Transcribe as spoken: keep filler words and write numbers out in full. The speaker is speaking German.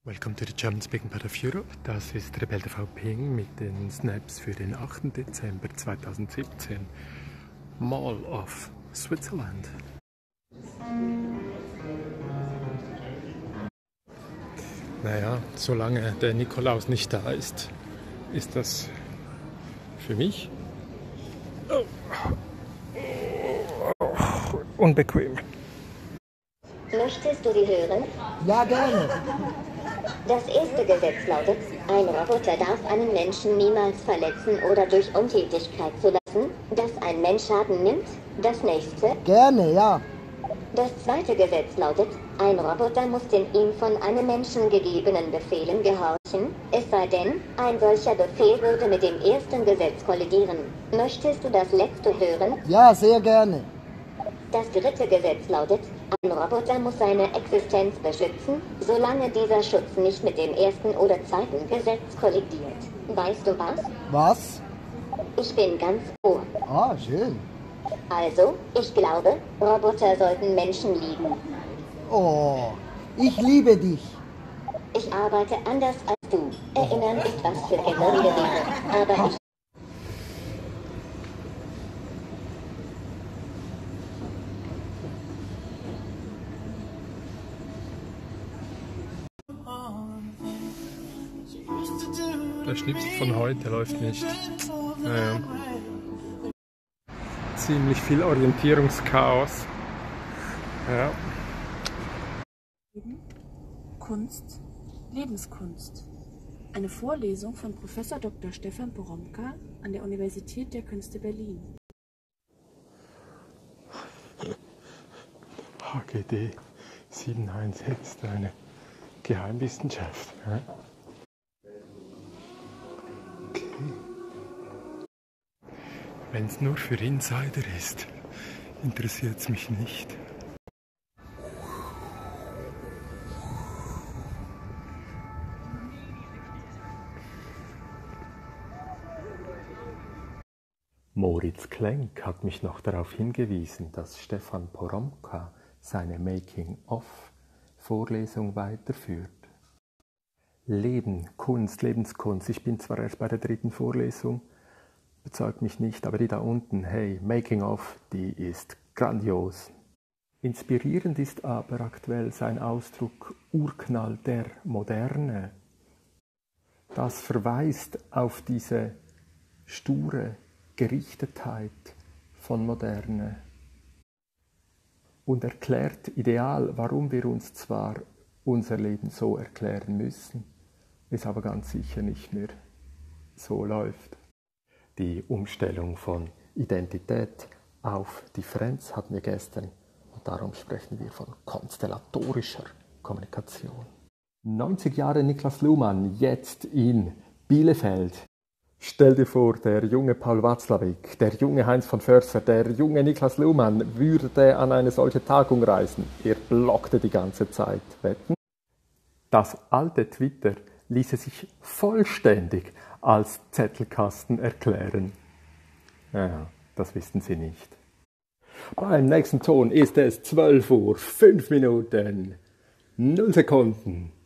Welcome to the German speaking part of Europe. Das ist Rebell T V Ping mit den Snaps für den achten Dezember zweitausendsiebzehn. Mall of Switzerland. Naja, solange der Nikolaus nicht da ist, ist das für mich unbequem. Möchtest du die hören? Ja, gerne. Das erste Gesetz lautet, ein Roboter darf einen Menschen niemals verletzen oder durch Untätigkeit zulassen, dass ein Mensch Schaden nimmt. Das nächste. Gerne, ja. Das zweite Gesetz lautet, ein Roboter muss den ihm von einem Menschen gegebenen Befehlen gehorchen, es sei denn, ein solcher Befehl würde mit dem ersten Gesetz kollidieren. Möchtest du das letzte hören? Ja, sehr gerne. Das dritte Gesetz lautet, ein Roboter muss seine Existenz beschützen, solange dieser Schutz nicht mit dem ersten oder zweiten Gesetz kollidiert. Weißt du was? Was? Ich bin ganz ohr. Ah, schön. Also, ich glaube, Roboter sollten Menschen lieben. Oh, ich liebe dich. Ich arbeite anders als du. Erinnern ist was für Gehirngewebe. Aber ich... Der Schnipsel von heute läuft nicht. Naja. Ziemlich viel Orientierungschaos. Ja. Kunst, Lebenskunst. Eine Vorlesung von Professor Doktor Stefan Poromka an der Universität der Künste Berlin. H G D sieben eins sechs, eine Geheimwissenschaft. Ja. Wenn es nur für Insider ist, interessiert es mich nicht. Moritz Klenk hat mich noch darauf hingewiesen, dass Stefan Poromka seine Making-of-Vorlesung weiterführt. Leben, Kunst, Lebenskunst. Ich bin zwar erst bei der dritten Vorlesung, bezeugt mich nicht, aber die da unten, hey, Making of, die ist grandios. Inspirierend ist aber aktuell sein Ausdruck Urknall der Moderne. Das verweist auf diese sture Gerichtetheit von Moderne und erklärt ideal, warum wir uns zwar unser Leben so erklären müssen, es aber ganz sicher nicht mehr so läuft. Die Umstellung von Identität auf Differenz hatten wir gestern und darum sprechen wir von konstellatorischer Kommunikation. neunzig Jahre Niklas Luhmann, jetzt in Bielefeld. Stell dir vor, der junge Paul Watzlawick, der junge Heinz von Förster, der junge Niklas Luhmann würde an eine solche Tagung reisen. Er blockte die ganze Zeit. Wetten? Das alte Twitter ließe sich vollständig als Zettelkasten erklären. Ja, das wissen Sie nicht. Beim nächsten Ton ist es zwölf Uhr, fünf Minuten, null Sekunden.